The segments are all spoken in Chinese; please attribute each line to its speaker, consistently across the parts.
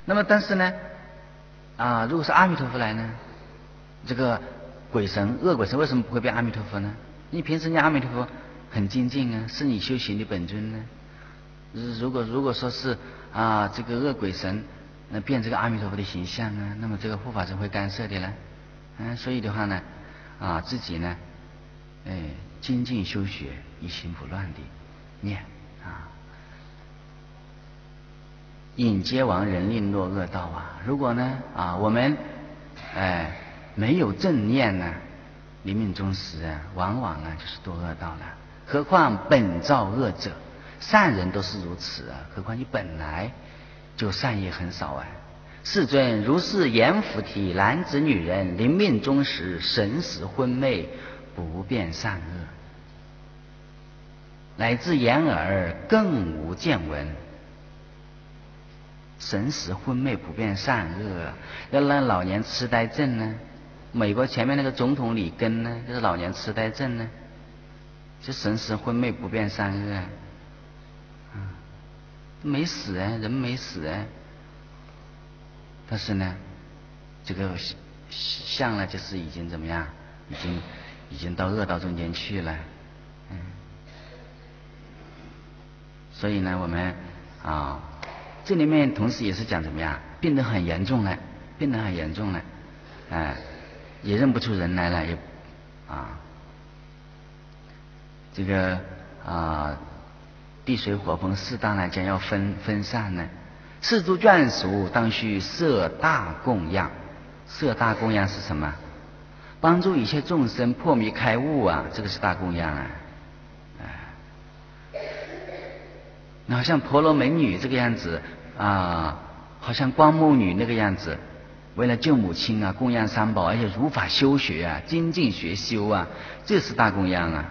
Speaker 1: 那么但是呢，如果是阿弥陀佛来呢，这个鬼神恶鬼神为什么不会变阿弥陀佛呢？你平时你阿弥陀佛很精进啊，是你修行的本尊呢。如果说是这个恶鬼神变这个阿弥陀佛的形象啊，那么这个护法神会干涉的了。所以的话呢，自己呢，精进修学，一心不乱的念引皆亡人令落恶道如果呢我们没有正念呢，临命终时往往呢就是堕恶道了。何况本造恶者，善人都是如此何况你本来就善业很少世尊，如是阎浮提男子女人临命终时，神识昏昧，不辨善恶，乃至眼耳更无见闻。神识昏昧，不辨善恶，要让老年痴呆症呢？美国前面那个总统里根呢，就是老年痴呆症呢，就神识昏昧，不辨善恶没死人没死但是呢，这个相呢，就是已经怎么样？已经到恶道中间去了。所以呢，我们这里面同时也是讲怎么样？病得很严重了，也认不出人来了，也这个地水火风四大呢，将要分散呢。是诸眷属当须设大供养。设大供养是什么？帮助一切众生破迷开悟这个是大供养好像婆罗门女这个样子好像光目女那个样子，为了救母亲供养三宝，而且如法修学精进学修这是大供养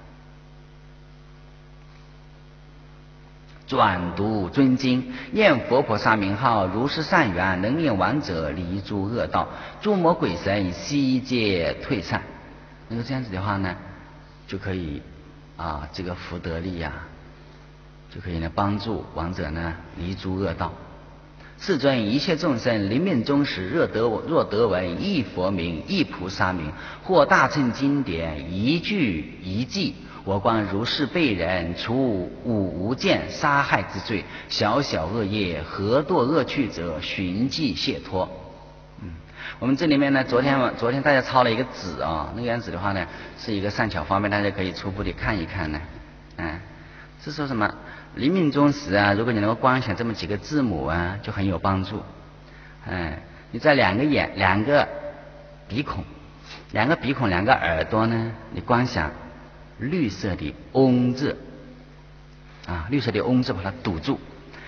Speaker 1: 转读尊经，念佛菩萨名号，如是善缘，能令亡者离诸恶道，诸魔鬼神悉皆退散。那个这样子的话呢，就可以这个福德力就可以呢帮助亡者呢离诸恶道。世尊，一切众生临命终时，若得闻一佛名，一菩萨名，或大乘经典一句一记，我光如是被人除无间杀害之罪，小小恶业，何堕恶趣者，寻迹解脱。我们这里面呢，昨天大家抄了一个纸那个样子的话呢，是一个善巧方便，大家可以初步的看一看呢。是说什么？临命终时如果你能够光想这么几个字母就很有帮助。你在两个眼、两个鼻孔、两个耳朵呢，你光想绿色的嗡字绿色的嗡字把它堵住。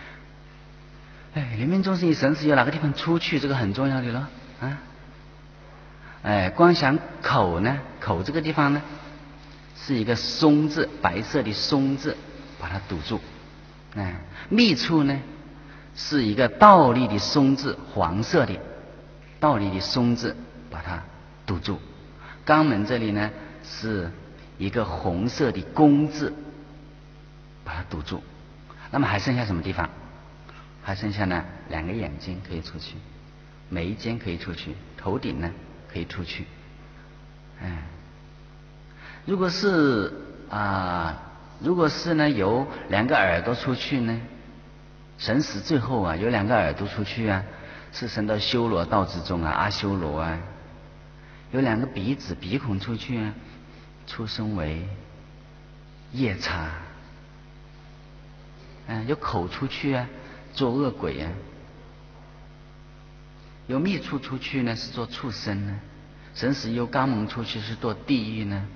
Speaker 1: 临命终时你神识有哪个地方出去，这个很重要的了光想口呢，口这个地方呢是一个松字，白色的松字，把它堵住。密处呢是一个倒立的松字，黄色的倒立的松字，把它堵住。肛门这里呢是一个红色的弓字，把它堵住。那么还剩下什么地方？还剩下呢两个眼睛可以出去，眉间可以出去，头顶呢可以出去。如果是呢由两个耳朵出去呢，神识最后有两个耳朵出去是升到修罗道之中阿修罗有两个鼻子鼻孔出去出生为夜叉有口出去做恶鬼有密处出去呢是做畜生呢，神识由肛门出去是做地狱呢。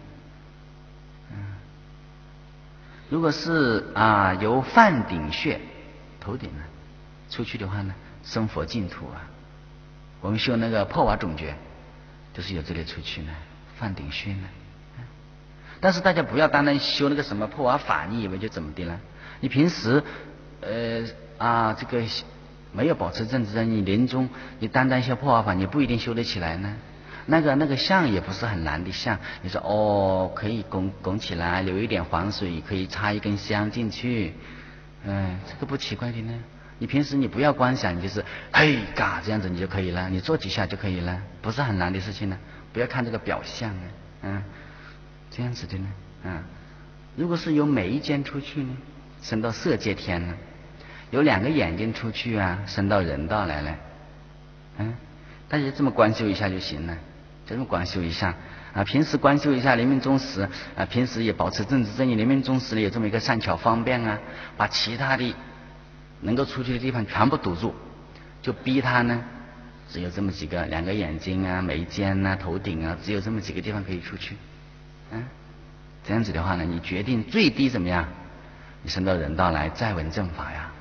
Speaker 1: 如果是由梵顶穴头顶呢出去的话呢，生佛净土我们修那个破瓦种觉就是由这里出去呢，梵顶穴呢。但是大家不要单单修那个什么破瓦法，你以为就怎么的了？你平时这个没有保持正知你临终你单单修破瓦法，你不一定修得起来呢。那个像也不是很难的像，你说可以拱起来，留一点黄水，可以插一根香进去，这个不奇怪的呢。 你平时你不要光想，你就是嘿嘎这样子你就可以了，你做几下就可以了，不是很难的事情呢。不要看这个表象啊，这样子的呢，如果是由眉间出去呢，升到色界天了；有2个眼睛出去啊，升到人道来了。大家这么观修一下就行了，这么观修一下啊，平时观修一下临命终时啊，平时也保持正直正义，临命终时呢有这么一个善巧方便啊，把其他的能够出去的地方全部堵住，就逼他呢只有这么几个，2个眼睛啊、眉间啊、头顶啊，只有这么几个地方可以出去。这样子的话呢，你决定最低怎么样？你升到人道来再闻正法呀，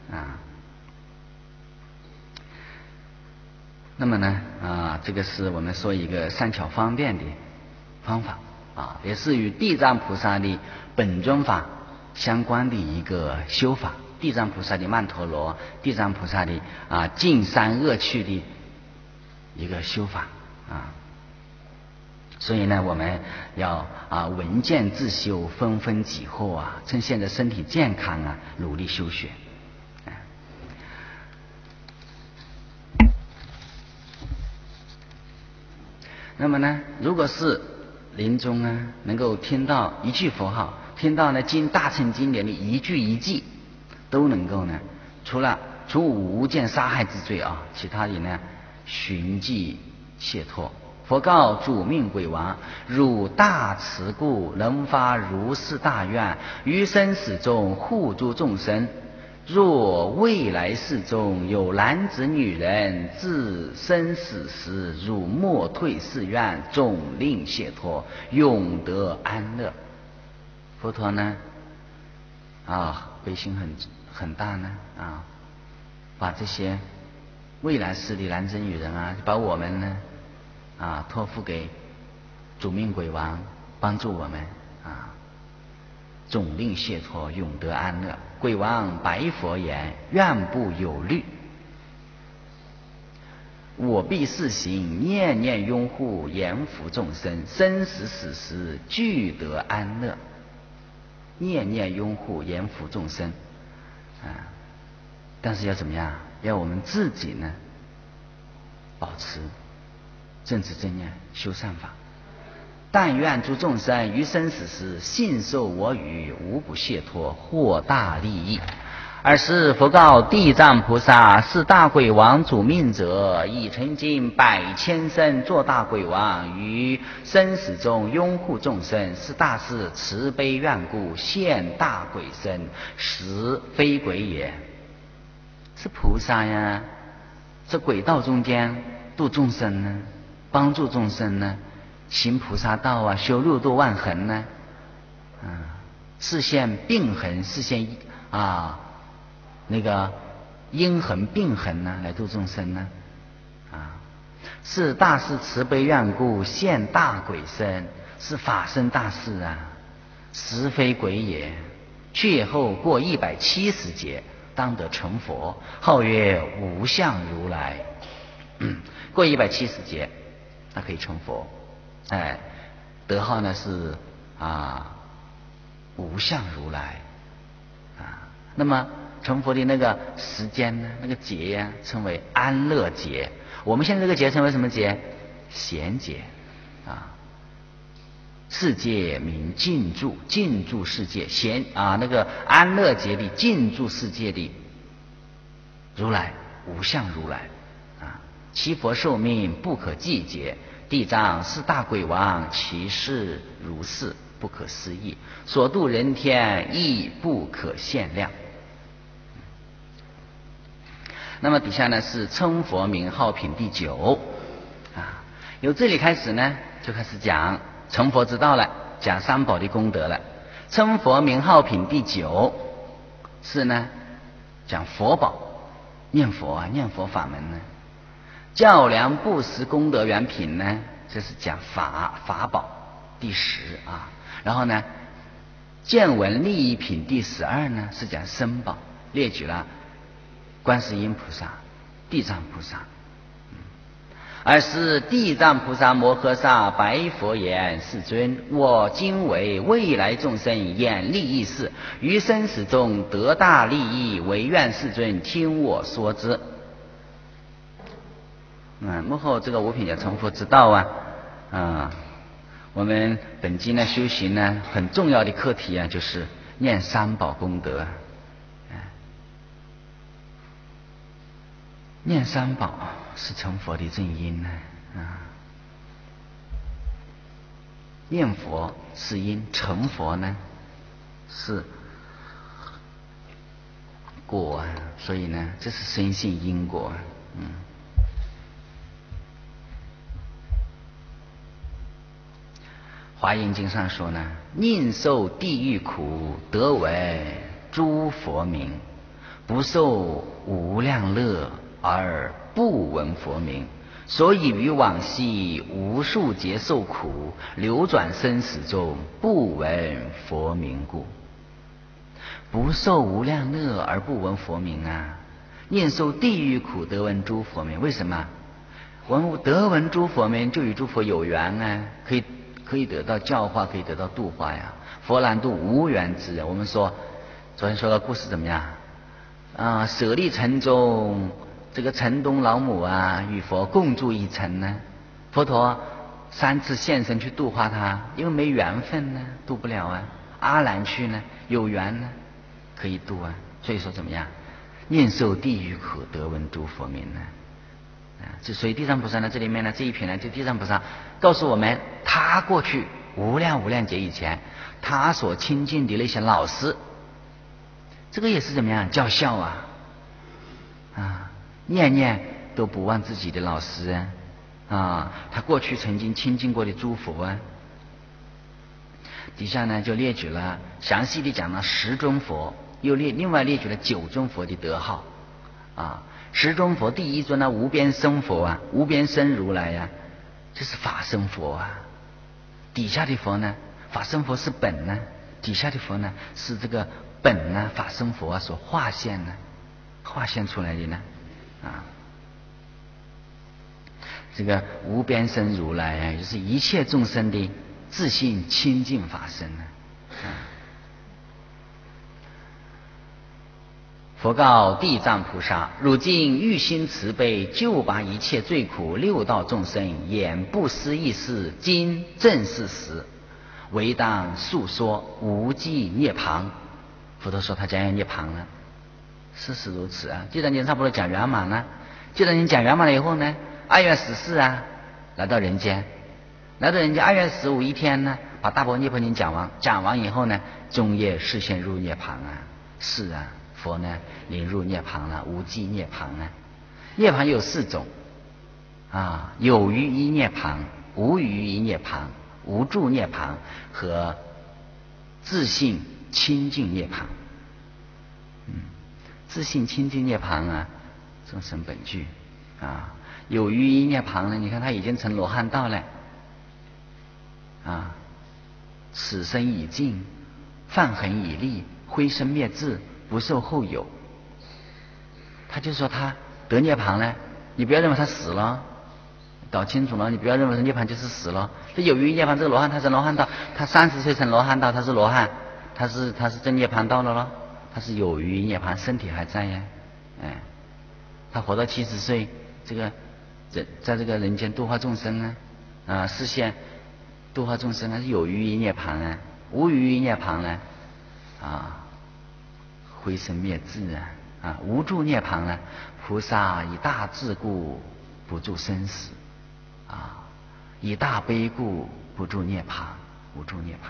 Speaker 1: 那么呢这个是我们说一个善巧方便的方法也是与地藏菩萨的本尊法相关的一个修法。地藏菩萨的曼陀罗，地藏菩萨的净三恶趣的一个修法所以呢，我们要闻见自修，纷纷己祸趁现在身体健康努力修学。那么呢，如果是临终能够听到一句佛号，听到呢经大乘经典的一句一记，都能够呢，除无间杀害之罪其他的呢寻迹解脱。佛告主命鬼王：汝大慈故，能发如是大愿，于生死中护助众生。若未来世中有男子女人自生死时，汝莫退是愿，总令解脱，永得安乐。佛陀呢悲心很大呢把这些未来世的男子女人把我们呢托付给主命鬼王，帮助我们总令解脱，永得安乐。鬼王白佛言：愿不有虑，我必示行，念念拥护，严福众生，生死死时俱得安乐。念念拥护，严福众生但是要怎么样？要我们自己呢保持正直正念，修善法。但愿诸众生于生死时信受我语，无不解脱，获大利益。尔时佛告地藏菩萨：是大鬼王主命者，已曾经100千生做大鬼王，于生死中拥护众生，是大士慈悲愿故，现大鬼身，实非鬼也。是菩萨呀，这鬼道中间度众生呢，帮助众生呢，行菩萨道修六度万恒呢视现病痕，视现那个阴痕病痕呢，来度众生呢是大士慈悲愿故，现大鬼身，是法身大士实非鬼也。去后过170劫，当得成佛，号曰无相如来。过170劫那可以成佛，德号呢是无相如来那么成佛的那个时间呢，那个劫称为安乐劫。我们现在这个劫称为什么劫？闲劫世界名静住，静住世界那个安乐劫里静住世界的如来，无相如来其佛寿命不可计劫。地藏是大鬼王，其事如是，不可思议，所度人天亦不可限量。那么底下呢是称佛名号品第9由这里开始呢就开始讲成佛之道了，讲三宝的功德了。称佛名号品第9是呢讲佛宝，念佛念佛法门呢。较量布施功德圆品呢，这是讲法宝第10然后呢见闻利益品第12呢是讲身宝，列举了观世音菩萨、地藏菩萨而是地藏菩萨摩诃萨白佛言：世尊，我今为未来众生演利益事，于生死中得大利益，唯愿世尊听我说之。幕后这个五品叫成佛之道我们本经呢修行呢很重要的课题就是念三宝功德。念三宝是成佛的正因念佛是因，成佛呢是果所以呢这是深信因果。华严经上说呢，宁受地狱苦，得闻诸佛名，不受无量乐而不闻佛名，所以于往昔无数劫受苦，流转生死中，不闻佛名故。不受无量乐而不闻佛名宁受地狱苦，得闻诸佛名。为什么？我们得闻诸佛名，就与诸佛有缘可以得到教化，可以得到度化呀。佛难度无缘之人。我们说昨天说的故事怎么样舍利城中这个城东老母与佛共住一城呢，佛陀3次现身去度化他，因为没缘分度不了阿难去呢有缘可以度所以说怎么样？宁受地狱苦，得闻诸佛名所以地藏菩萨这里面这一品就地藏菩萨告诉我们，他过去无量劫以前，他所亲近的那些老师，这个也是怎么样叫孝念念都不忘自己的老师他过去曾经亲近过的诸佛底下呢就列举了详细的讲了10尊佛，又另外列举了9尊佛的德号10尊佛第一尊无边生佛无边生如来这是法身佛底下的佛呢，法身佛是本底下的佛呢是这个本法身佛所化现出来的这个无边生如来就是一切众生的自性清净法身佛告地藏菩萨：汝今欲心慈悲，救拔一切罪苦六道众生，言不思议事，今正是时，唯当述说无记涅槃。佛陀说他将要涅槃了，事实如此地藏经差不多讲圆满了。地藏经讲圆满了以后呢，2月14来到人间2月15一天呢，把大般涅槃经讲完以后呢，中夜示现入涅槃是佛呢临入涅槃了，无记涅槃涅槃有4种有余一涅槃、无余一涅槃、无住涅槃和自性清净涅槃。自性清净涅槃众生本具有余一涅槃呢，你看他已经成罗汉道了此生已尽，犯痕已立，灰身灭智，不受后有。他就说他得涅槃了，你不要认为他死了，搞清楚了，你不要认为涅槃就是死了。这有余涅槃，这个罗汉他是罗汉道，他30岁成罗汉道，他是罗汉，他是真涅槃道了咯，他是有余涅槃，身体还在他活到70岁，这个在这个人间度化众生实现度化众生是有余一涅槃无余一涅槃呢灰身灭智无住涅槃呢，菩萨以大智故不住生死以大悲故不住涅槃，无住涅槃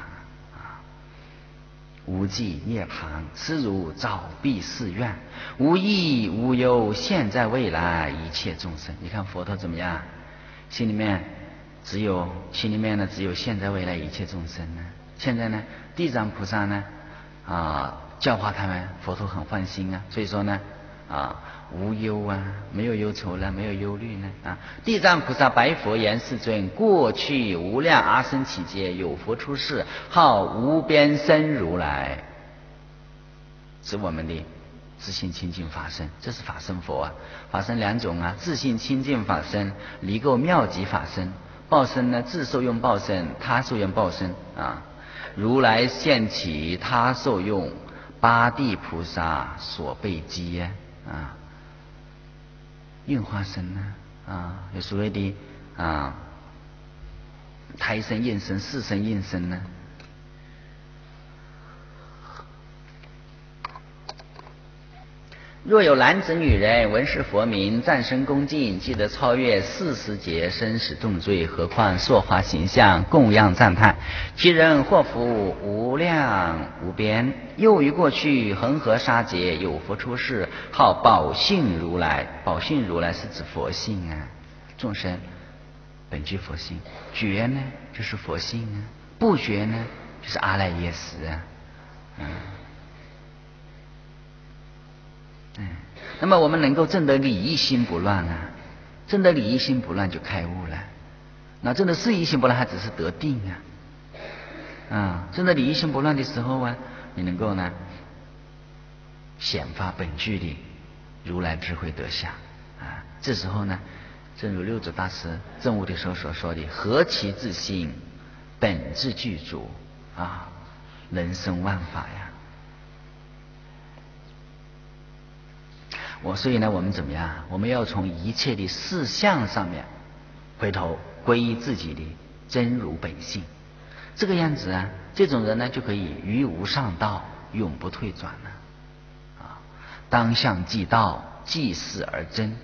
Speaker 1: 无记涅槃，是如早必誓愿，无益无忧，现在未来一切众生。你看佛陀怎么样？心里面只有现在未来一切众生现在呢，地藏菩萨呢教化他们，佛陀很放心所以说呢无忧没有忧愁了，没有忧虑地藏菩萨白佛言：世尊，过去无量阿僧祇劫有佛出世，号无边生如来，是我们的自性清净法身，这是法身佛啊。法身两种啊，自性清净法身，离垢妙极法身。报身呢，自受用报身，他受用报身啊。如来现起他受用，八地菩萨所被积啊。应化身呢啊，有所谓的啊胎生、应生、四生、应生呢。若有男子女人闻是佛名，赞声恭敬，即得超越40劫生死重罪，何况塑化形象，供养赞叹，其人祸福无量无边。又于过去恒河沙劫，有佛出世，号宝性如来。宝性如来是指佛性啊，众生本具佛性，觉呢就是佛性啊，不觉呢就是阿赖耶识啊。那么我们能够证得理一心不乱啊，证得理一心不乱就开悟了。那证得事一心不乱还只是得定啊。证得理一心不乱的时候啊，你能够呢显发本具的如来智慧德相啊。这时候呢，正如六祖大师证悟的时候所说的，何其自性，本自具足啊，人生万法呀。所以呢，我们怎么样？我们要从一切的事相上面回头归依自己的真如本性。这个样子啊，这种人呢就可以于无上道，永不退转了啊！当向即道，即事而真。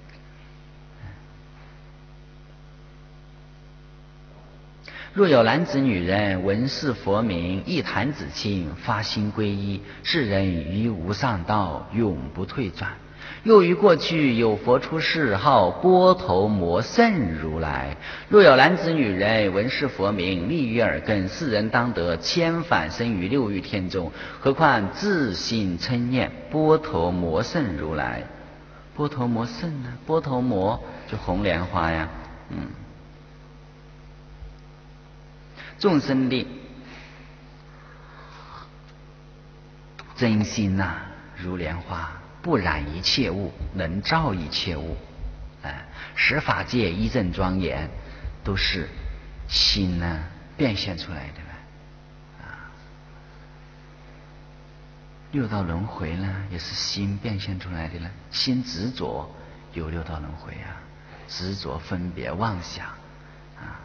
Speaker 1: 若有男子女人闻是佛名，一弹指轻，发心皈依，是人于无上道，永不退转。又于过去有佛出世，号波头摩圣如来。若有男子女人闻是佛名，立于耳根，是人当得千返生于六欲天中。何况自心称念波头摩圣如来。波头摩圣呢？波头摩就红莲花呀，众生的真心如莲花，不染一切物，能照一切物。十法界一正庄严，都是心变现出来的了。六道轮回呢，也是心变现出来的了。心执着有六道轮回啊，执着分别妄想啊。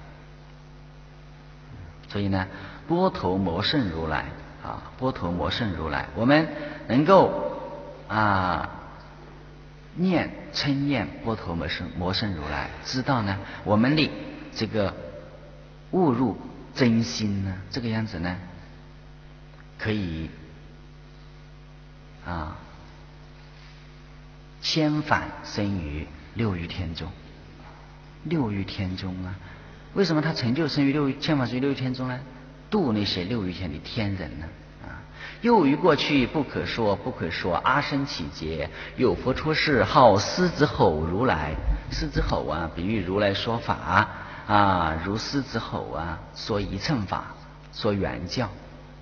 Speaker 1: 所以呢，波头摩圣如来波头摩圣如来，我们能够称念波头摩圣如来，知道呢我们的这个悟入真心呢，这个样子呢，可以千返生于六欲天中。六欲天中为什么他成就生于千返生于六欲天中呢？度那些六欲天的天人呢？又于过去不可说阿僧祇劫，有佛出世，号狮子吼如来。狮子吼比喻如来说法如狮子吼说一乘法，说圆教。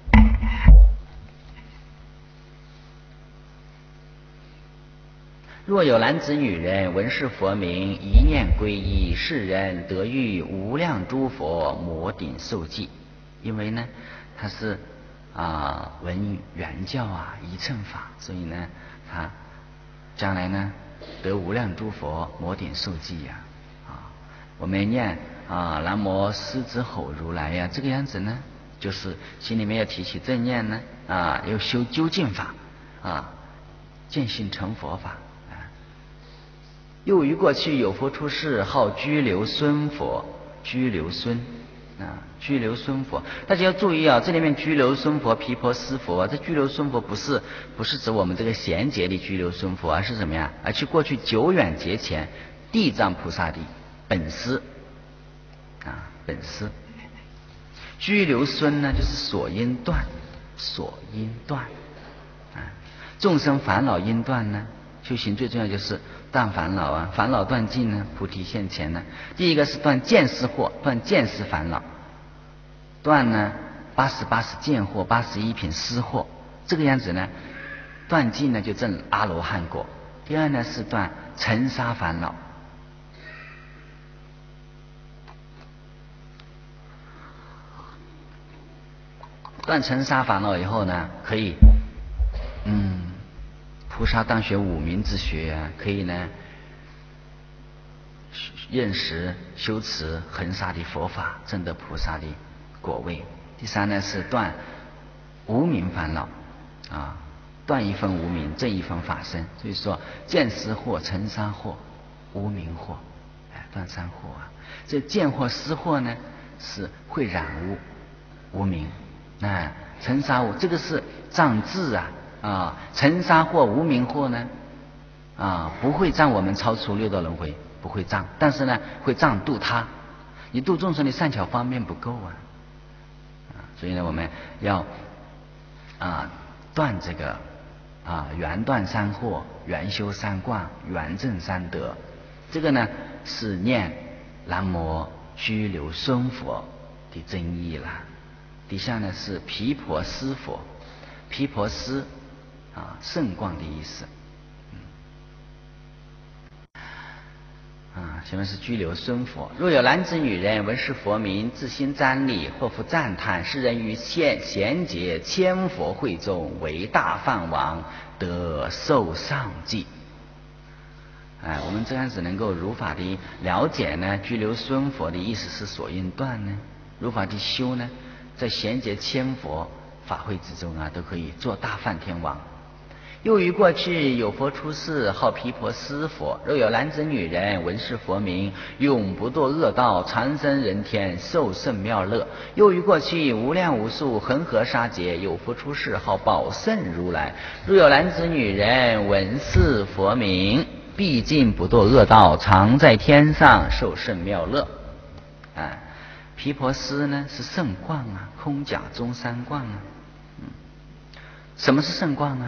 Speaker 1: 若有男子女人闻是佛名，一念皈依，是人得遇无量诸佛摩顶受记。因为呢他是闻圆教一乘法，所以呢他将来呢得无量诸佛摩顶受记我们念南无狮子吼如来这个样子呢，就是心里面要提起正念呢要修究竟法见性成佛法。又于过去有佛出世，号居留孙佛。居留孙居留孙佛，大家要注意这里面居留孙佛、毗婆尸佛这居留孙佛不是指我们这个贤劫的居留孙佛，而是什么呀？而去过去久远劫前地藏菩萨的本师本师。居留孙呢，就是所因断，众生烦恼因断呢，修行最重要就是断烦恼烦恼断尽呢，菩提现前呢。第一个是断见思惑，断见思烦恼，断呢80见惑，81品思惑。这个样子呢， 断尽呢就证阿罗汉果。第二呢是断尘沙烦恼。断尘沙烦恼以后呢，可以菩萨当学五明之学啊，可以呢认识修持恒沙的佛法，证得菩萨的果位。第三呢是断无明烦恼啊，断一分无明，证一分法身。所以说见思惑、尘沙惑、无明惑，断三惑啊。这见惑、思惑呢是会染无明，尘沙惑这个是障智啊，尘沙惑、无明惑呢不会障我们超出六道轮回，不会障，但是呢会障度他，你度众生的善巧方面不够所以呢我们要断这个圆断三惑、圆修三观、圆证三德。这个呢是念南无居留孙佛的真意了。底下呢是毗婆尸佛，毗婆尸圣光的意思。下面是居留孙佛。若有男子女人闻是佛名，自心瞻礼，或复赞叹，是人于贤劫千佛会中为大梵王，得受上记。我们这样子能够如法的了解呢，居留孙佛的意思是所应断呢，如法的修呢，在贤劫千佛法会之中都可以做大梵天王。又于过去有佛出世，号毗婆尸佛。若有男子女人闻是佛名，永不堕恶道，长生人天，受胜妙乐。又于过去无量无数恒河沙劫，有佛出世，号宝胜如来。若有男子女人闻是佛名，毕竟不堕恶道，常在天上，受胜妙乐。毗婆尸呢是圣光空假中三光什么是圣光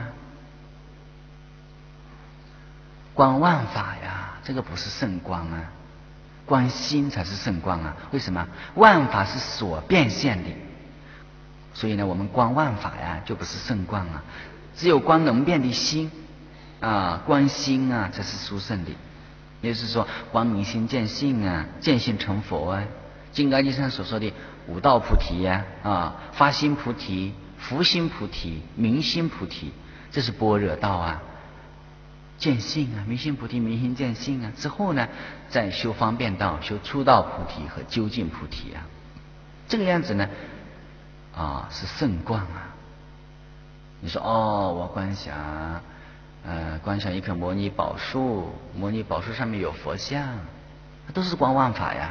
Speaker 1: 光万法呀，这个不是圣光光心才是圣光为什么？万法是所变现的，所以呢我们光万法呀就不是圣光只有光能变的心光心才是殊胜的。也就是说光明心见性见性成佛金刚经上所说的五道菩提发心菩提、福心菩提、明心菩提，这是般若道见性明心菩提、明心见性之后呢，再修方便道、修初道菩提和究竟菩提这个样子呢是圣光你说我观想一棵摩尼宝树，摩尼宝树上面有佛像，都是光万法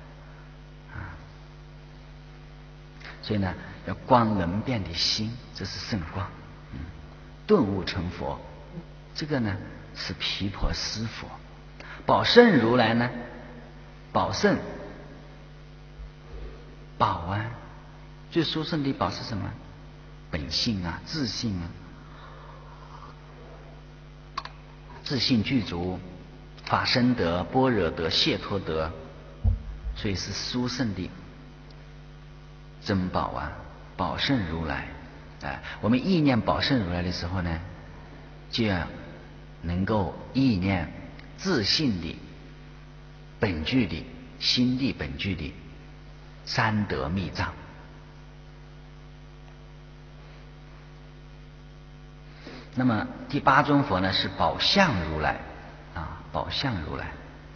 Speaker 1: 所以呢要光能变的心，这是圣光顿悟成佛，这个呢是毗婆尸佛。宝胜如来呢，宝胜宝最殊胜的宝是什么？本性自性自性具足，法身德、般若德、解脱德，所以是殊胜的珍宝宝胜如来我们意念宝胜如来的时候呢，就要能够意念自性的本具的心地本具的三德密藏。那么第八尊佛呢是宝相如来宝相如来。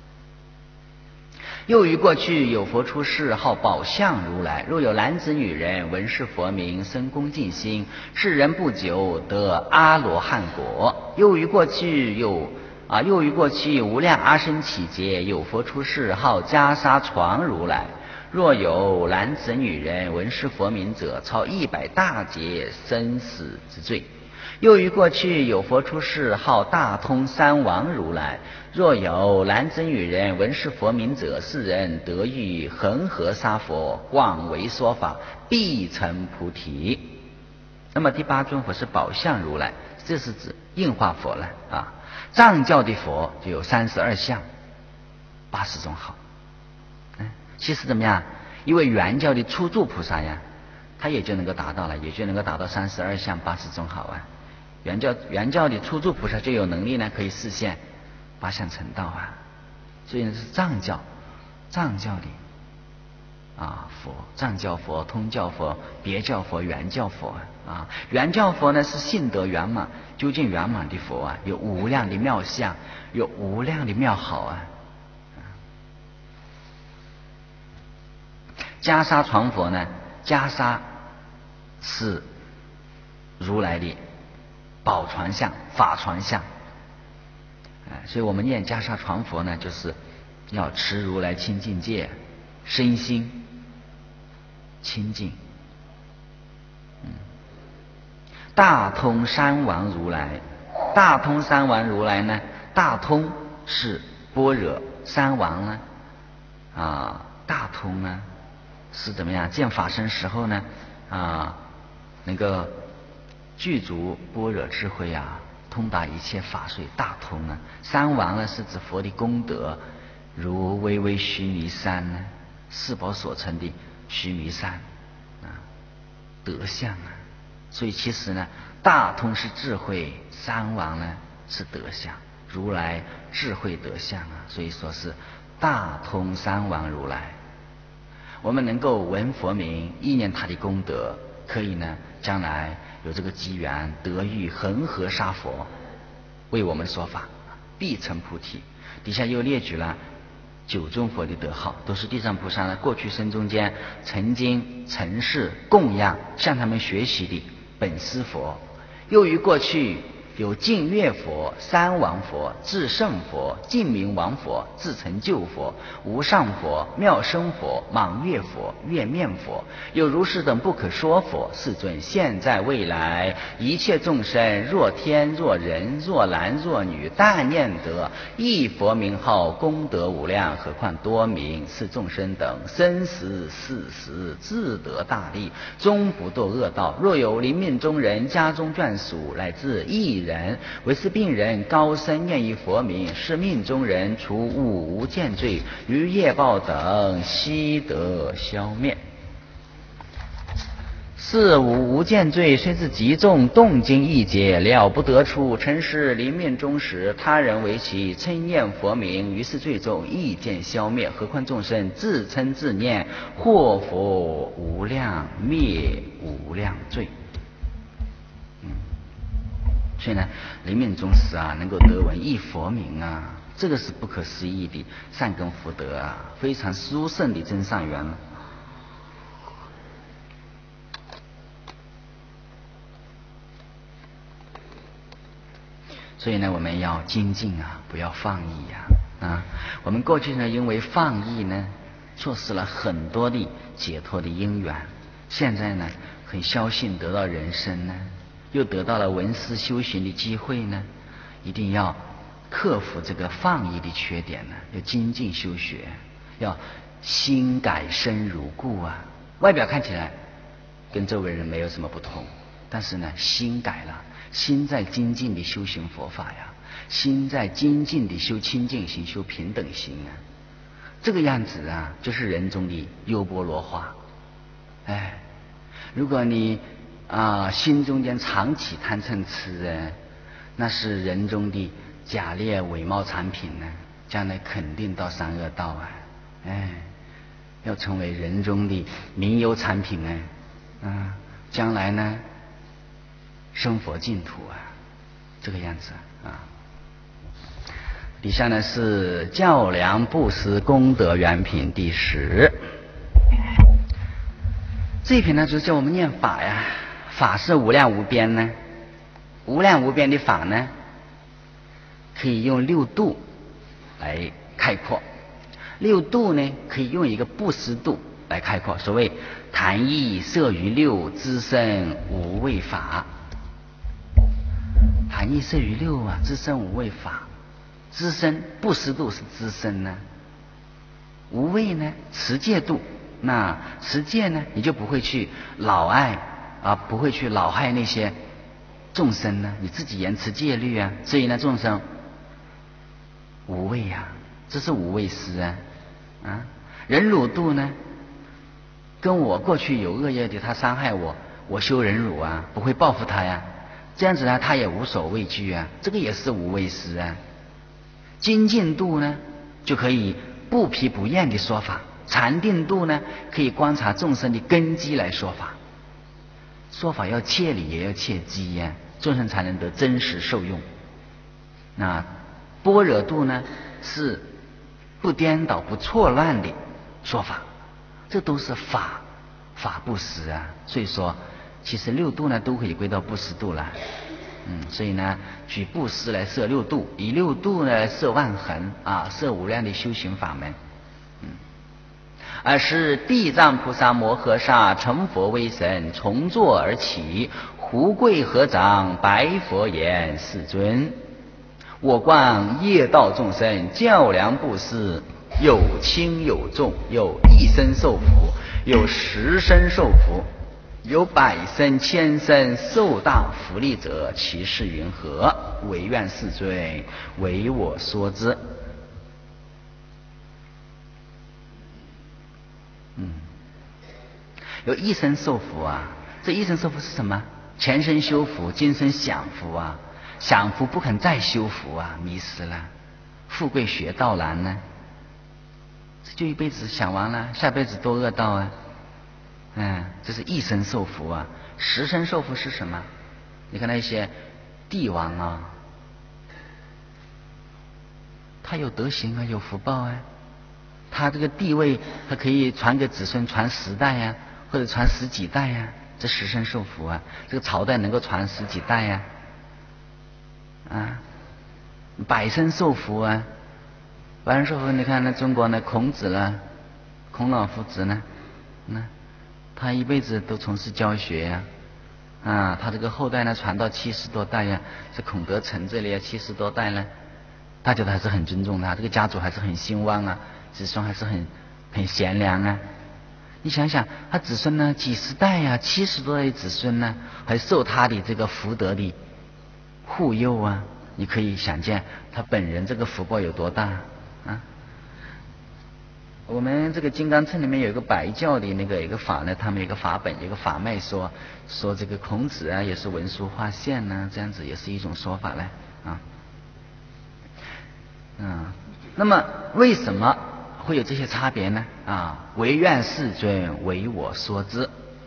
Speaker 1: 又于过去有佛出世，号宝相如来。若有男子女人闻是佛名，生恭敬心，是人不久得阿罗汉果。又于过去无量阿僧祇劫，有佛出世，号袈裟床如来。若有男子女人闻是佛名者，超100大劫生死之罪。又于过去有佛出世，号大通三王如来。若有男子女人闻是佛名者，是人得遇恒河沙佛，广为说法，必成菩提。那么第八尊佛是宝相如来，这是指应化佛了藏教的佛就有32相80种好其实怎么样？因为原教的初住菩萨他也就能够达到了，也就能够达到32相80种好原教的初住菩萨就有能力呢，可以示现八相成道啊。所以呢是藏教的佛，藏教佛、通教佛、别教佛、原教佛啊。原教佛呢是性德圆满、究竟圆满的佛啊，有无量的妙相，有无量的妙好啊。袈裟传佛呢，袈裟是如来的宝传相、法传相，所以我们念袈裟传佛呢，就是要持如来清净戒，身心清净。大通三王如来，大通三王如来呢，大通是般若，三王呢大通呢是怎么样？见法身时候呢能够具足般若智慧啊，通达一切法，所以大通啊。三王呢是指佛的功德，如巍巍须弥山呢，四宝所成的须弥山德相啊。所以其实呢，大通是智慧，三王呢是德相，如来智慧德相啊，所以说是大通三王如来。我们能够闻佛名，意念他的功德，可以呢将来有这个机缘得遇恒河沙佛为我们说法，必成菩提。底下又列举了九尊佛的德号，都是地藏菩萨呢过去生中间曾经承事供养向他们学习的本师佛。又于过去有净月佛、三王佛、至圣佛、净明王佛、自成就佛、无上佛、妙生佛、满月佛、月面佛，有如是等不可说佛。世尊，现在未来一切众生，若天若人，若男若女，但念得一佛名号，功德无量，何况多名。是众生等生时死时自得大利，终不堕恶道。若有临命中人，家中眷属乃至一人，为是病人高声念一佛名，是命中人除五无间罪，于业报等悉得消灭。是五无间罪虽至极重，动经一劫了不得出。曾是临命终时，他人为其称念佛名，于是罪重亦见消灭。何况众生自称自念，祸佛无量，灭无量罪。所以呢，临命终时能够得闻一佛名这个是不可思议的善根福德非常殊胜的真善缘。所以呢，我们要精进不要放逸我们过去呢，因为放逸呢，错失了很多的解脱的因缘。现在呢，很侥幸得到人生呢，又得到了闻思修行的机会呢，一定要克服这个放逸的缺点呢，要精进修学，要心改身如故外表看起来跟周围人没有什么不同，但是呢，心改了，心在精进的修行佛法心在精进的修清净心、修平等心这个样子就是人中的优波罗花。如果你心中间常起贪嗔痴那是人中的假劣伪冒产品将来肯定到三恶道要成为人中的名优产品将来呢生佛净土这个样子底下呢是较量布施功德圆品第10。这一品呢就是叫我们念法法是无量无边呢，无量无边的法呢，可以用6度来概括。6度呢，可以用一个布施度来概括。所谓谈义摄于6，资生无畏法。谈义摄于6资生无畏法。资生布施度是资生呢，无畏呢持戒度。那持戒呢，你就不会去老爱不会去老害那些众生呢，你自己严持戒律所以呢，众生无畏这是无畏施忍辱度呢，跟我过去有恶业的，他伤害我，我修忍辱不会报复他这样子呢，他也无所畏惧啊，这个也是无畏施啊。精进度呢，就可以不疲不厌的说法；禅定度呢，可以观察众生的根基来说法。说法要切理，也要切机呀，众生才能得真实受用。那般若度呢，是不颠倒、不错乱的说法，这都是法布施啊。所以说，其实六度呢都可以归到布施度了。所以呢，举布施来摄六度，以六度呢来摄万恒啊，摄无量的修行法门。而是地藏菩萨摩诃萨成佛为神，从座而起，胡跪合掌，白佛言：世尊，我观业道众生较量布施，有轻有重，有一生受福，有10生受福，有100生、1000生受大福利者，其事云何？唯愿世尊为我说之。有一生受福啊，这一生受福是什么？前生修福，今生享福啊，享福不肯再修福啊，迷失了，富贵学道难呢，这就一辈子享完了，下辈子多恶道啊。这是一生受福啊。10生受福是什么？你看那些帝王啊，他有德行啊，有福报啊，他这个地位他可以传给子孙，传10代呀，或者传10几代呀，这10生受福啊。这个朝代能够传10几代呀，100生受福啊。100生受福，你看那中国那孔子了，孔老夫子呢，他一辈子都从事教学呀，他这个后代呢传到70多代呀，这孔德成这里70多代呢，大家都还是很尊重他，这个家族还是很兴旺啊，子孙还是很贤良啊。你想想，他子孙呢几十代呀，70多代的子孙呢，还受他的这个福德的护佑啊，你可以想见他本人这个福报有多大啊。我们这个金刚乘里面有一个白教的那个一个法呢，他们有一个法本，有一个法脉说这个孔子啊也是文殊化现呢，这样子也是一种说法嘞那么为什么会有这些差别呢？唯愿世尊为我说之。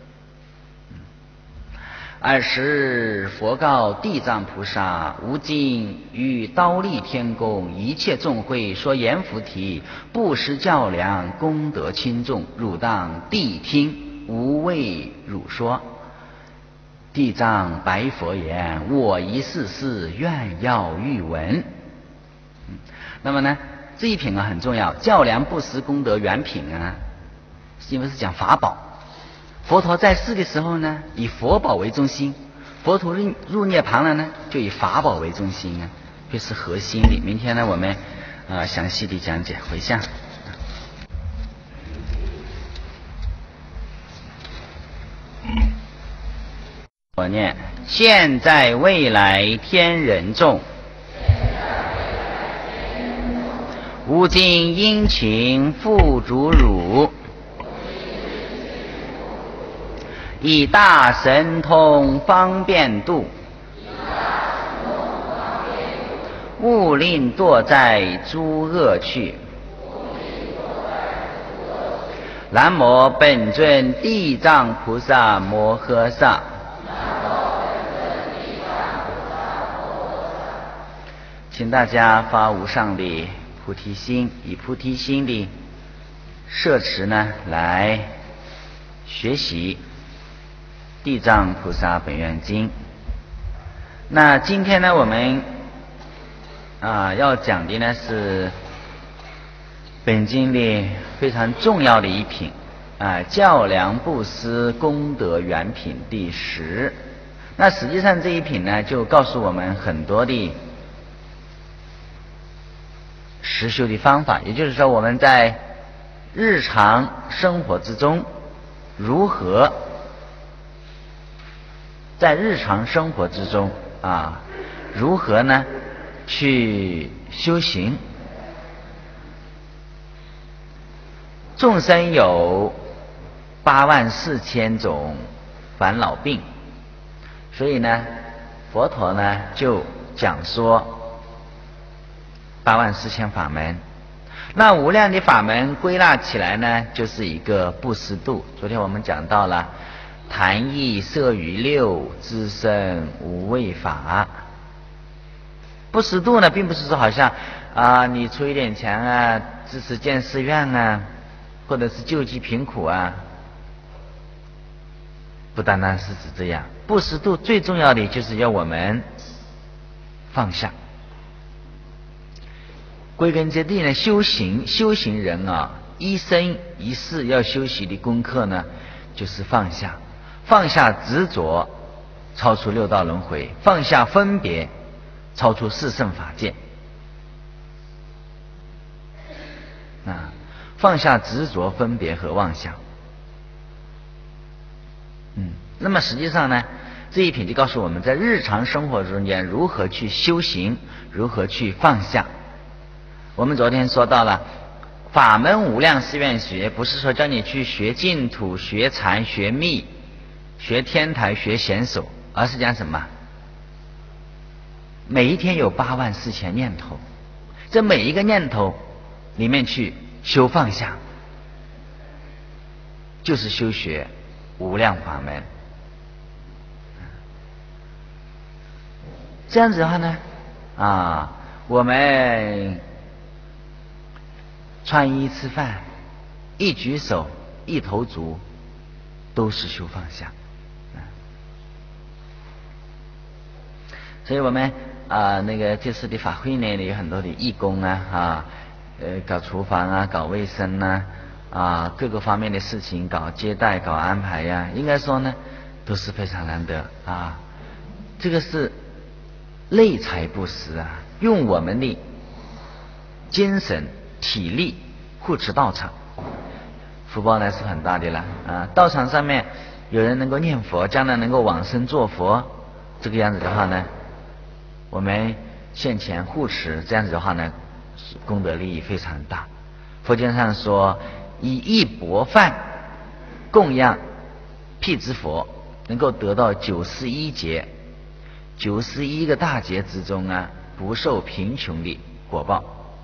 Speaker 1: 尔时佛告地藏菩萨：吾今于忉利天宫一切众会说阎浮提布施较量，功德轻重，汝当谛听，吾为汝说。地藏白佛言：我一世事愿要欲闻。那么呢，这一品很重要，较量布施功德原品因为是讲法宝。佛陀在世的时候呢，以佛宝为中心；佛陀入涅槃了呢，就以法宝为中心这是核心的。明天呢，我们详细的讲解回向。我念：现在未来天人众，吾今殷勤付诸汝，以大神通方便度，勿令堕在诸恶趣。南无本尊地藏菩萨摩诃萨。请大家发无上的菩提心，以菩提心的摄持呢，来学习地藏菩萨本愿经。那今天呢，我们要讲的呢是本经里非常重要的一品较量布施功德原品第10。那实际上这一品呢，就告诉我们很多的实修的方法，也就是说我们在日常生活之中如何如何呢去修行。众生有84000种烦恼病，所以呢佛陀呢就讲说84000法门。那无量的法门归纳起来呢，就是一个不思度。昨天我们讲到了谈义摄于六，自身无畏法。不思度呢，并不是说好像你出一点钱啊，支持建寺院啊，或者是救济贫苦啊，不单单是指这样。不思度最重要的就是要我们放下。归根结底呢，修行人啊，一生一世要修习的功课呢，就是放下。放下执着，超出六道轮回；放下分别，超出四圣法界。放下执着、分别和妄想。那么实际上呢，这一品就告诉我们在日常生活中间如何去修行，如何去放下。我们昨天说到了法门无量誓愿学，不是说叫你去学净土、学禅、学密、学天台、学显手，而是讲什么？每一天有84000念头，这每一个念头里面去修放下，就是修学无量法门。这样子的话呢，我们穿衣吃饭，一举手一投足都是修放下。所以我们这次的法会呢，有很多的义工搞厨房啊，搞卫生啊，各个方面的事情，搞接待、搞安排呀，应该说呢都是非常难得啊。这个是累财布施啊，用我们的精神体力护持道场，福报呢是很大的了啊。道场上面有人能够念佛，将来能够往生做佛，这个样子的话呢，我们现前护持，这样子的话呢，功德利益非常大。佛经上说，以一钵饭供养辟支佛，能够得到91劫，91个大劫之中不受贫穷的果报。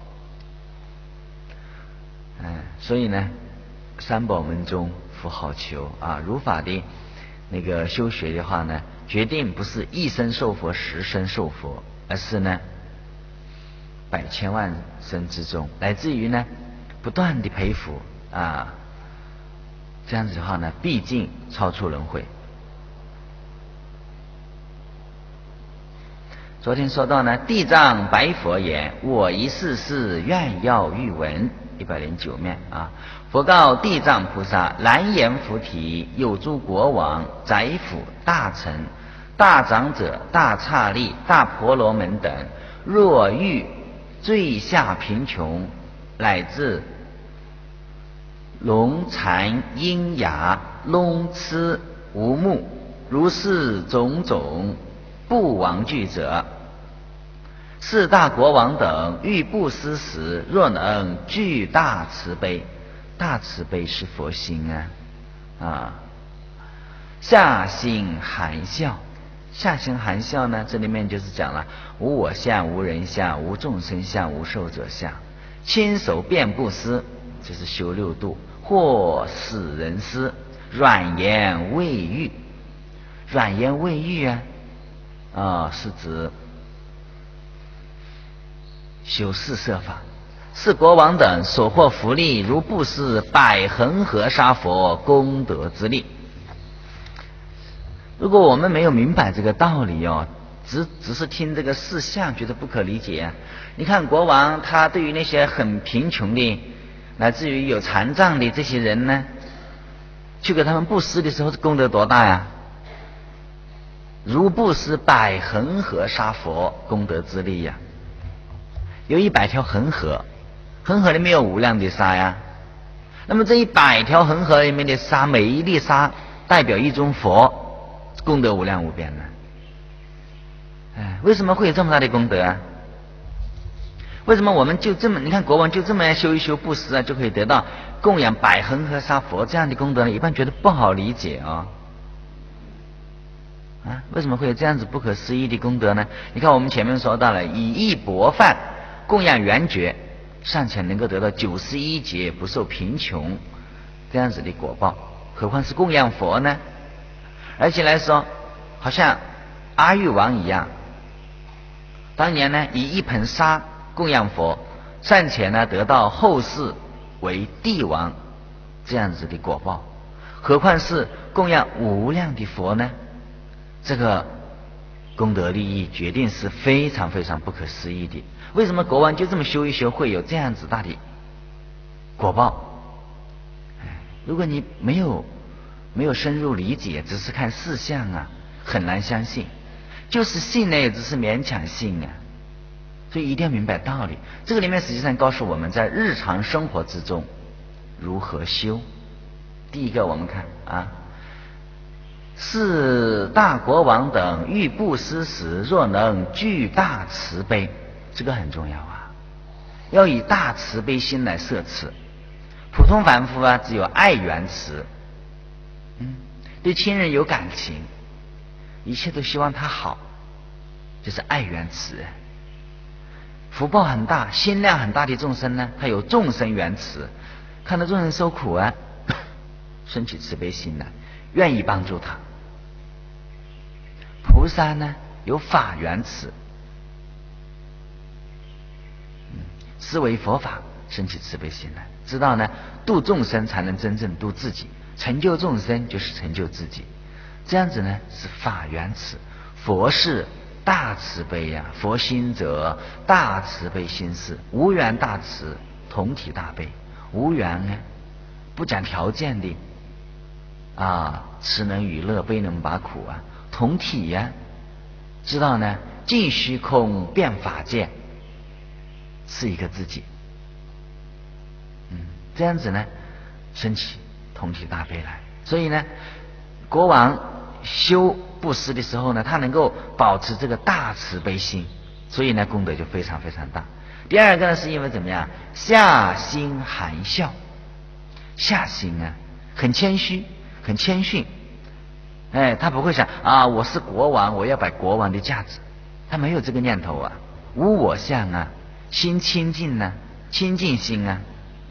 Speaker 1: 所以呢，三宝门中福好求啊！如法的修学的话呢，决定不是一生受佛、10生受佛，而是呢百千万生之中，乃至于呢不断的培福啊，这样子的话呢，毕竟超出轮回。昨天说到呢，地藏白佛言：“我一世世愿要欲闻。”109面啊，佛告地藏菩萨：“南阎浮提有诸国王、宰辅、大臣、大长者、大刹利、大婆罗门等，若欲坠下贫穷，乃至聋残喑哑、聋痴无目，如是种种不亡具者，四大国王等欲布施时，若能具大慈悲，大慈悲是佛心下心含笑。下心含笑呢，这里面就是讲了无我相、无人相、无众生相、无寿者相。亲手便布施，就是修六度。或使人施，软言未喻。软言未喻是指修四摄法。是国王等所获福利，如布施百恒河沙佛功德之力。如果我们没有明白这个道理只是听这个事项觉得不可理解你看国王他对于那些很贫穷的，乃至于有残障的这些人呢，去给他们布施的时候，功德多大呀？如布施百恒河沙佛功德之力呀。有100条恒河，恒河里面有无量的沙呀。那么这100条恒河里面的沙，每一粒沙代表一尊佛，功德无量无边呢。为什么会有这么大的功德为什么我们就这么，你看国王就这么修一修布施就可以得到供养百恒河沙佛这样的功德呢？一般觉得不好理解啊，为什么会有这样子不可思议的功德呢？你看我们前面说到了，以一钵饭供养圆觉，尚且能够得到91劫不受贫穷这样子的果报，何况是供养佛呢？而且来说，好像阿育王一样，当年呢以一盆沙供养佛，尚且呢得到后世为帝王这样子的果报，何况是供养无量的佛呢？这个功德利益决定是非常非常不可思议的。为什么国王就这么修一修会有这样子大的果报？如果你没有深入理解，只是看事项啊，很难相信。就是信呢，也只是勉强信啊。所以一定要明白道理。这个里面实际上告诉我们在日常生活之中如何修。第一个我们看啊，是大国王等欲布施时，若能具大慈悲，这个很重要啊，要以大慈悲心来摄持。普通凡夫啊，只有爱缘慈，对亲人有感情，一切都希望他好，就是爱缘慈。福报很大、心量很大的众生呢，他有众生缘慈，看到众生受苦啊，升起慈悲心来，愿意帮助他。菩萨呢有法缘慈，思维佛法，升起慈悲心来，知道呢度众生才能真正度自己，成就众生就是成就自己，这样子呢是法缘慈。佛是大慈悲呀，佛心者大慈悲心事，无缘大慈，同体大悲。无缘呢不讲条件的啊，慈能与乐，悲能拔苦啊。同体呀，知道呢尽虚空遍法界是一个自己，这样子呢升起同体大悲来。所以呢国王修布施的时候呢，他能够保持这个大慈悲心，所以呢功德就非常非常大。第二个呢是因为怎么样，下心含笑。下心啊很谦虚很谦逊，他不会想啊我是国王，我要摆国王的架子，他没有这个念头啊。无我相啊，心清净啊，清净心啊，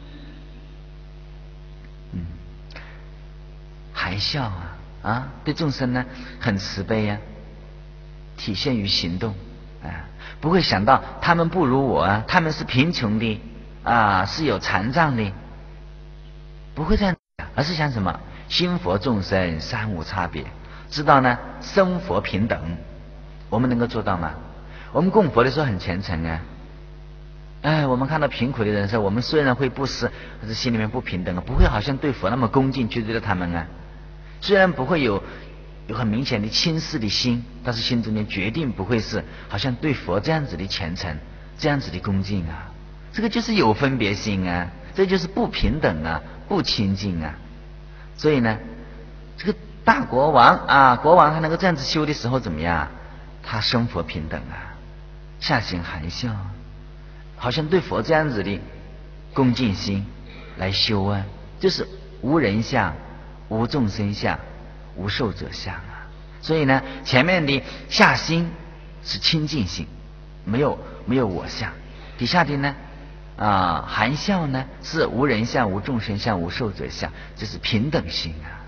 Speaker 1: 含笑啊，对众生呢很慈悲啊，体现于行动啊，不会想到他们不如我啊，他们是贫穷的啊，是有残障的，不会这样，而是想什么？心佛众生三无差别，知道呢生佛平等。我们能够做到吗？我们供佛的时候很虔诚啊，我们看到贫苦的人时候，我们虽然会布施，可是心里面不平等啊，不会好像对佛那么恭敬去对待他们啊。虽然不会有很明显的轻视的心，但是心中间决定不会是好像对佛这样子的虔诚，这样子的恭敬啊。这个就是有分别心啊，这就是不平等啊，不亲近啊。所以呢这个大国王啊，国王他能够这样子修的时候怎么样？他生佛平等啊，下行含笑，好像对佛这样子的恭敬心来修啊，就是无人相、无众生相、无寿者相啊。所以呢前面的下心是清净心，没有我相，底下的呢含笑呢是无人相、无众生相、无寿者相，这是平等心啊。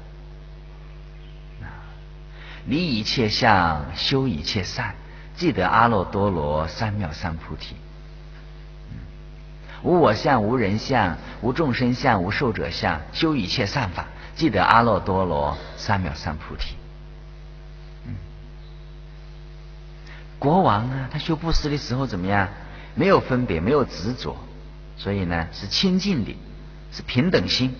Speaker 1: 离一切相，修一切善，即得阿耨多罗三藐三菩提。无我相、无人相、无众生相、无寿者相，修一切善法，即得阿耨多罗三藐三菩提。国王啊，他修布施的时候怎么样？没有分别，没有执着，所以呢是清净的，是平等心。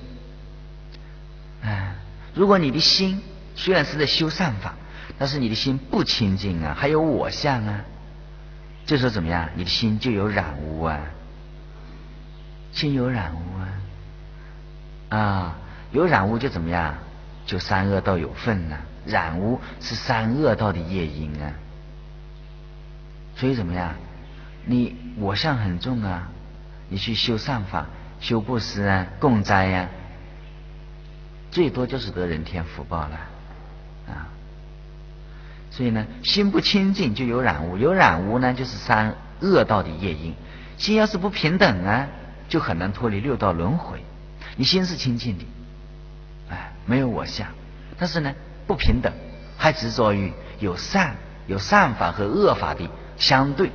Speaker 1: 如果你的心虽然是在修善法，但是你的心不清净啊，还有我相啊，这时候怎么样？你的心就有染污啊，心有染污啊，有染污就怎么样？就三恶道有份啊，染污是三恶道的业因啊。所以怎么样？你我相很重啊，你去修善法、修布施啊、供斋啊，最多就是得人天福报了啊。
Speaker 2: 所以呢，心不清净就有染污，有染污呢就是三恶道的业因。心要是不平等啊，就很难脱离六道轮回。你心是清净的，没有我相，但是呢不平等，还执着于有善法和恶法的相对，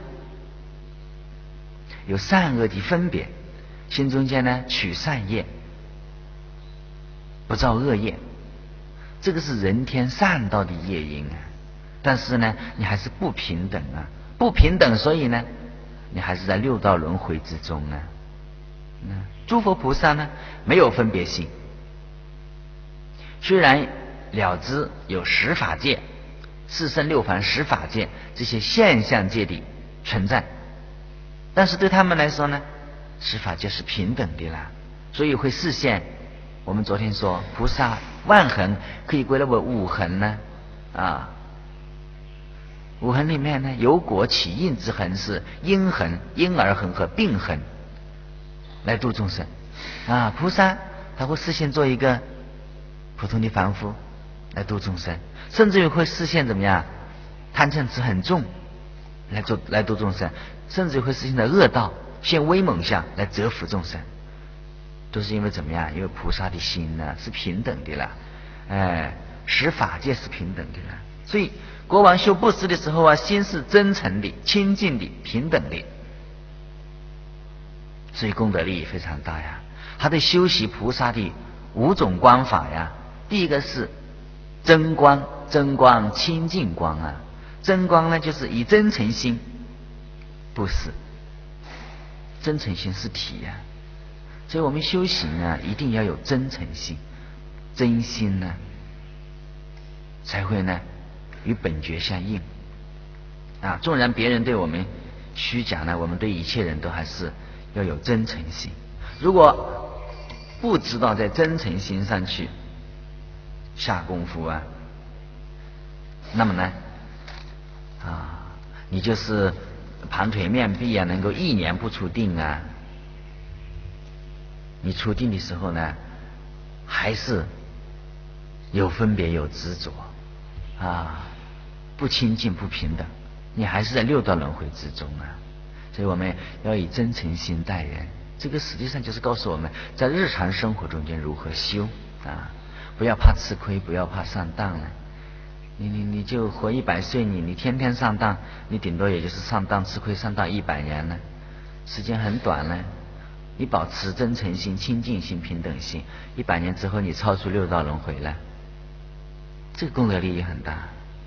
Speaker 2: 有善恶的分别，心中间呢取善业，不造恶业，这个是人天善道的业因啊。但是呢你还是不平等啊，不平等，所以呢你还是在六道轮回之中啊。诸佛菩萨呢没有分别心，虽然了知有十法界、四圣六凡十法界这些现象界的存在，但是对他们来说呢，十法界是平等的啦，所以会示现。我们昨天说菩萨万恒可以归类为五恒呢，五恒里面呢有果起因之恒是因恒、婴儿恒和病恒来度众生菩萨他会示现做一个普通的凡夫来度众生，甚至于会示现怎么样贪嗔痴很重来度众生，甚至于会示现在恶道现威猛相来折服众生，都是因为怎么样？因为菩萨的心呢是平等的了，十法界是平等的了。所以国王修布施的时候啊，心是真诚的、清净的、平等的，所以功德力非常大呀。他的修习菩萨的五种光法呀，第一个是真光，真光清净光啊。真光呢就是以真诚心布施，真诚心是体呀。所以我们修行啊，一定要有真诚心，真心呢才会呢与本觉相应纵然别人对我们虚假呢，我们对一切人都还是要有真诚心。如果不知道在真诚心上去下功夫啊，那么呢你就是盘腿面壁啊，能够1年不出定啊，你出定的时候呢还是有分别有执着不清净不平等，你还是在六道轮回之中啊。所以我们要以真诚心待人，这个实际上就是告诉我们在日常生活中间如何修不要怕吃亏，不要怕上当了。你就活100岁，你天天上当，你顶多也就是上当吃亏上当100年了，时间很短了。你保持真诚心、清净心、平等心，100年之后你超出六道轮回了，这个功德力也很大。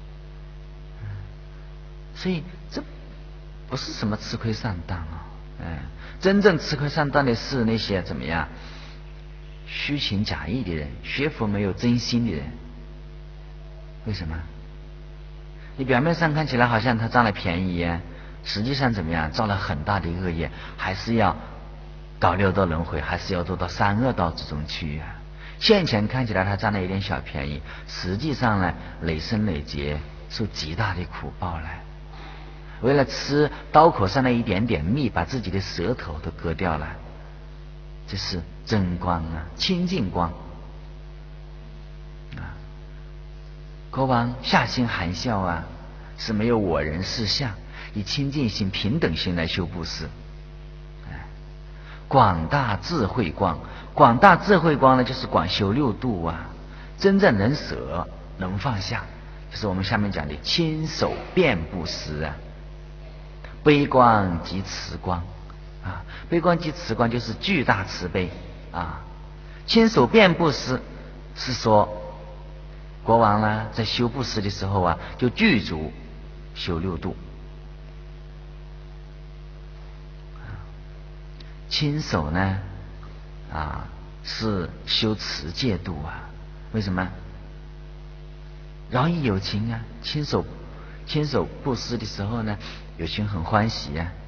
Speaker 2: 所以这不是什么吃亏上当真正吃亏上当的是那些怎么样虚情假意的人，学佛没有真心的人。为什么？你表面上看起来好像他占了便宜实际上怎么样造了很大的恶业，还是要搞六道轮回，还是要做到三恶道之中去现前看起来他占了一点小便宜，实际上呢累生累劫受极大的苦报了。为了吃刀口上的一点点蜜，把自己的舌头都割掉了，这是真光清净光国王下心含笑是没有我人事相，以清净心平等心来修布施广大智慧光。广大智慧光呢就是广修六度真正能舍能放下，就是我们下面讲的亲手遍布施悲光及慈光悲光及慈光就是巨大慈悲亲手遍布施是说国王呢在修布施的时候就具足修六度。亲手呢是修持戒度为什么？饶益有情亲手布施的时候呢，有情很欢喜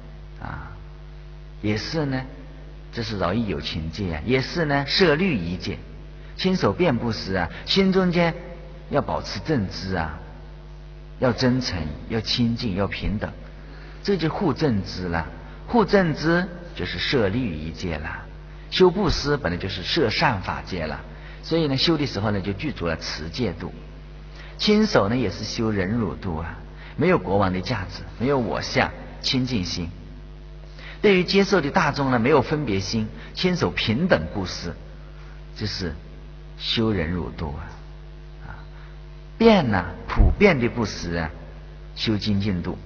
Speaker 2: 也是呢这是饶益有情戒也是呢摄律仪戒。亲手遍布施心中间要保持正知要真诚，要清净，要平等，这就护正知了。护正知就是摄律仪戒了。修布施本来就是摄善法戒了，所以呢修的时候呢就具足了持戒度。 亲手呢也是修忍辱度啊，没有国王的架子，没有我相，清净心。对于接受的大众呢，没有分别心，亲手平等布施，这是修忍辱度啊。遍呢，普遍的布施啊，修精进度，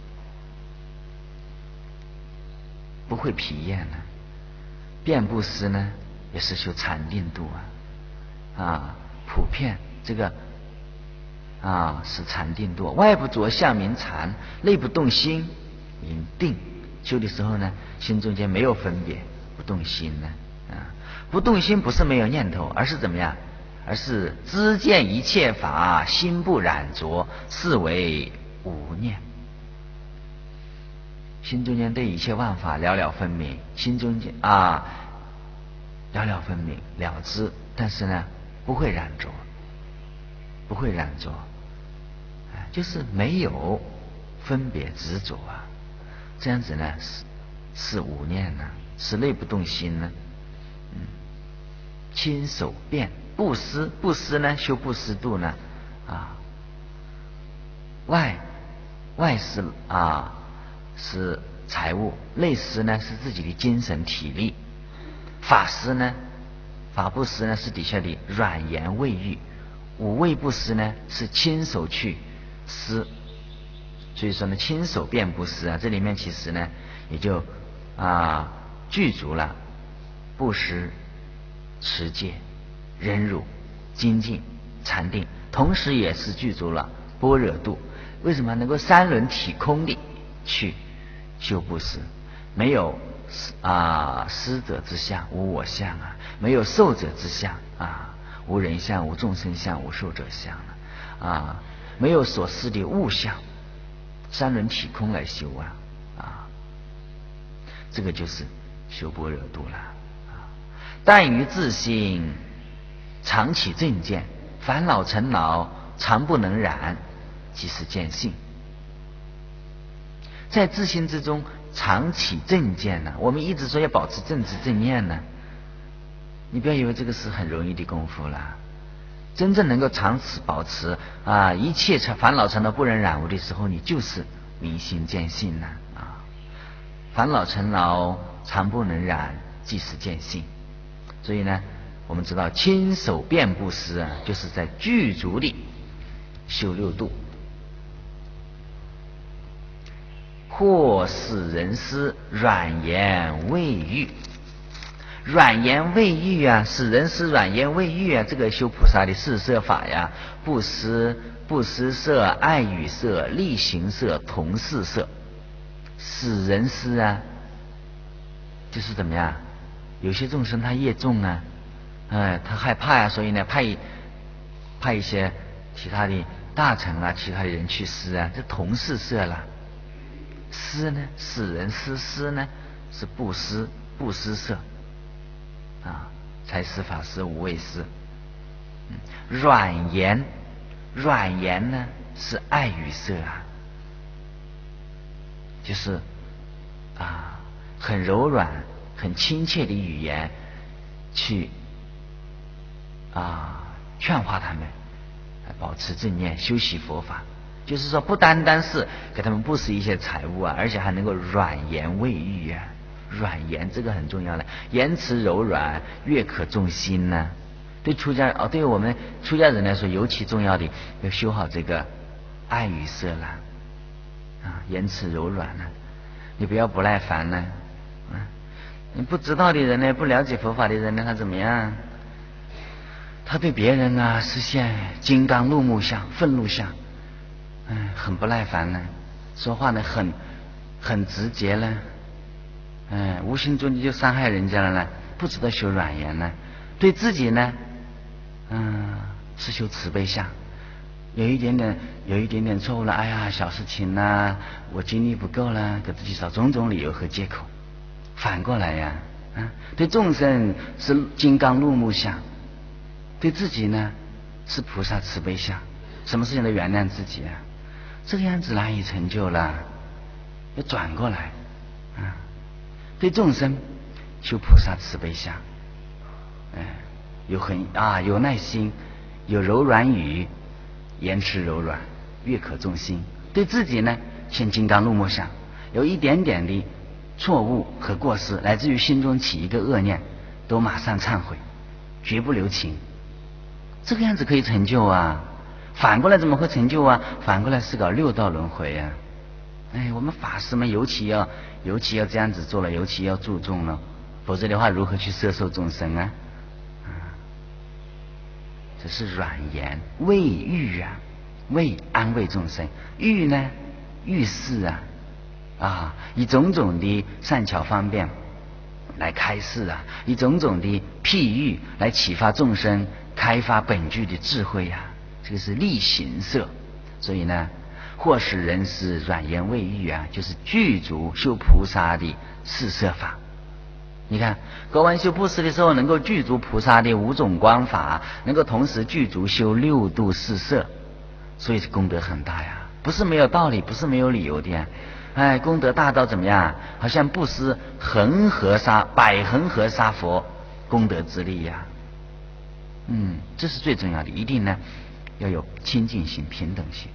Speaker 2: 不会疲厌呢。遍布施呢，也是修禅定度普遍这个是禅定度，外不着相名禅，内不动心名定。修的时候呢，心中间没有分别，不动心呢不动心不是没有念头，而是怎么样？而是知见一切法，心不染着，是为无念。心中间对一切万法了了分明，心中间了了分明了知，但是呢不会染着，不会染着，就是没有分别执着这样子呢是无念呢，是内不动心呢。亲手遍布施，布施呢修布施度呢外施是财物，内施呢是自己的精神体力。法施呢，法布施呢是底下的软言味欲，五味布施呢是亲手去施。所以说呢，亲手遍布施这里面其实呢也就具足了布施、持戒、忍辱、精进、禅定，同时也是具足了般若度。为什么能够三轮体空的去修布施？没有施者之相，无我相没有受者之相无人相，无众生相，无寿者相没有所施的物相，三轮体空来修这个就是修般若度了但于自性常起正见，烦恼尘劳常不能染，即是见性。在自心之中常起正见我们一直说要保持正知正念你不要以为这个是很容易的功夫了。真正能够长此保持一切烦恼尘劳不能染污的时候，你就是明心见性烦恼尘劳常不能染，即是见性。所以呢，我们知道亲手遍布施就是在具足地修六度。或使人施软言味欲，软言味欲使人施软言味欲这个修菩萨的四摄法布施、不施摄、爱语摄、力行摄、同事摄。使人施就是怎么样？有些众生他业重他害怕所以呢派一些其他的大臣其他的人去施这同事摄了。施呢，使人施呢是布施、不施摄财施、法施、无畏施。软言呢是爱语摄就是很柔软、很亲切的语言去劝化他们保持正念、修习佛法。就是说不单单是给他们布施一些财物而且还能够软言慰喻软言这个很重要的，言辞柔软，悦可众心对对我们出家人来说尤其重要的，要修好这个爱语摄了言辞柔软你不要不耐烦你不知道的人呢，不了解佛法的人呢，他怎么样？他对别人实现金刚怒目相、愤怒相很不耐烦说话呢很直接无形中就伤害人家了不知道修软言对自己呢是修慈悲相，有一点点错误了，哎呀小事情我精力不够了，给自己找种种理由和借口。反过来对众生是金刚怒目相，对自己呢是菩萨慈悲相，什么事情都原谅自己这个样子难以成就了，要转过来对众生修菩萨慈悲相有耐心，有柔软语，
Speaker 1: 言辞柔软，悦可众心。对自己呢，先金刚怒目相，有一点点的错误和过失，来自于心中起一个恶念，都马上忏悔，绝不留情。这个样子可以成就啊。反过来怎么会成就啊？反过来是搞六道轮回啊。哎，我们法师们尤其要这样子做了，尤其要注重了，否则的话如何去摄受众生啊？这是软言慰喻啊，为安慰众生。喻呢，喻示啊，以种种的善巧方便来开示啊，以种种的譬喻来启发众生，开发本具的智慧啊。这个是力行摄。所以呢，或使人是软言慰喻啊，就是具足修菩萨的四摄法。你看国王修布施的时候，能够具足菩萨的五种光法，能够同时具足修六度四摄，所以功德很大呀，不是没有道理，不是没有理由的呀。哎，功德大到怎么样？好像布施百恒河沙佛功德之力呀。这是最重要的，一定呢要有清净心、平等心。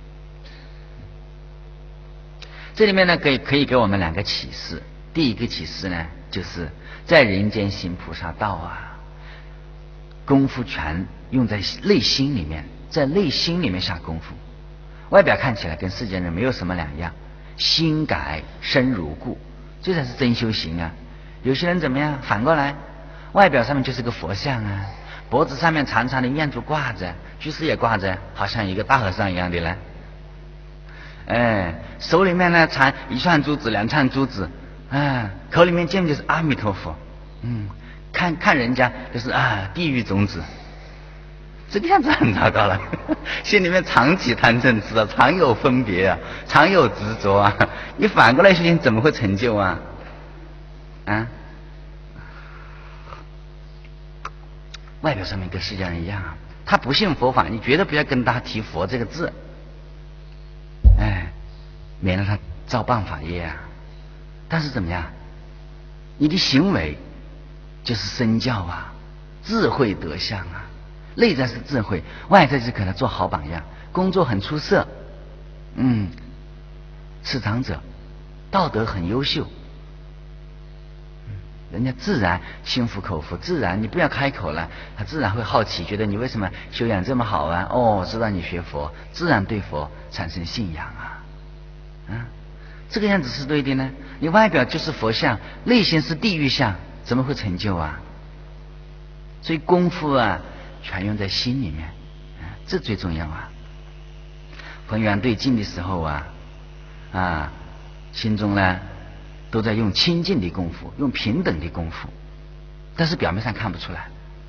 Speaker 1: 这里面呢，可以给我们两个启示。第一个启示呢，就是在人间行菩萨道啊，功夫全用在内心里面，在内心里面下功夫。外表看起来跟世间人没有什么两样，心改身如故，这才是真修行啊。有些人怎么样？反过来，外表上面就是个佛像啊，脖子上面长长的念珠挂着，居士也挂着，好像一个大和尚一样的呢。手里面呢缠一串珠子、两串珠子，口里面念就是阿弥陀佛。看人家就是地狱种子，这个样子很糟糕了。心里面常起贪嗔痴啊，常有分别啊，常有执着啊。你反过来修行怎么会成就啊？外表上面跟世界人一样啊，他不信佛法，你绝对不要跟他提佛这个字，免得他造谤法业啊。但是怎么样？你的行为就是身教啊，智慧德相啊，内在是智慧，外在是给他做好榜样，工作很出色，是长者，道德很优秀，人家自然心服口服，自然你不要开口了，他自然会好奇，觉得你为什么修养这么好啊？知道你学佛，自然对佛产生信仰啊。这个样子是对的呢。你外表就是佛像，内心是地狱像，怎么会成就啊？所以功夫啊，全用在心里面，这最重要啊。逢缘对境的时候啊，心中呢都在用清净的功夫，用平等的功夫，但是表面上看不出来。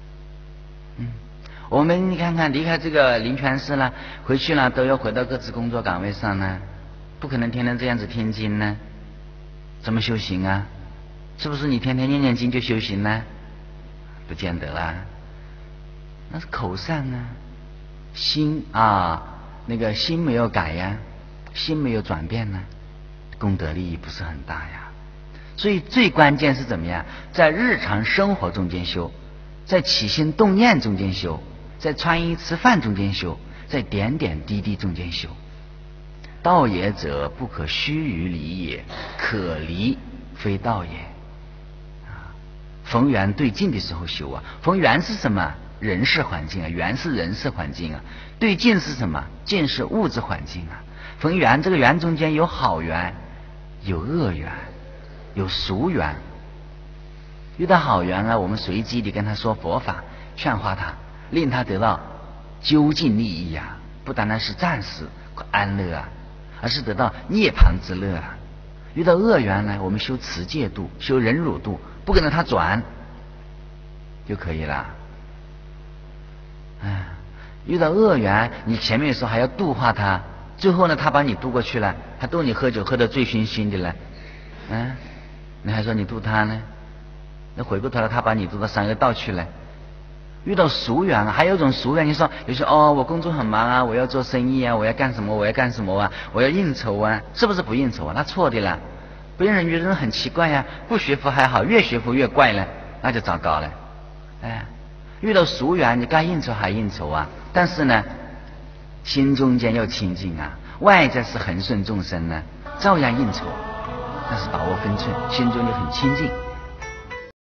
Speaker 1: 我们你看看离开这个灵泉寺了，回去了都要回到各自工作岗位上呢，不可能天天这样子听经呢，怎么修行啊？是不是你天天念念经就修行呢？不见得啦，那是口上啊，心那个心没有改呀，心没有转变呢，功德利益不是很大呀。所以最关键是怎么样？在日常生活中间修，在起心动念中间修，在穿衣吃饭中间修，在点点滴滴中间修。道也者，不可须臾离也，可离非道也。逢缘对境的时候修啊，逢缘是什么？人事环境啊，缘是人事环境啊。对境是什么？境是物质环境啊。逢缘，这个缘中间有好缘，有恶缘，有俗缘。遇到好缘了，我们随机地跟他说佛法，劝化他，令他得到究竟利益啊，不单单是暂时安乐啊，而是得到涅槃之乐啊。遇到恶缘呢，我们修持戒度，修忍辱度，不跟着他转就可以了。遇到恶缘，你前面说还要度化他，最后呢他把你渡过去了，他逗你喝酒喝得醉醺醺的了，你还说你渡他呢？那回过头来他把你渡到三恶道去了。遇到俗缘，还有一种俗缘，你说有些我工作很忙啊，我要做生意啊，我要干什么啊，我要应酬啊，是不是不应酬啊？那错的了。别人觉得很奇怪呀，不学佛还好，越学佛越怪了，那就糟糕了。遇到俗缘，你该应酬还应酬啊，但是呢心中间要清净啊，外在是恒顺众生呢，照样应酬，但是把握分寸，心中就很清净。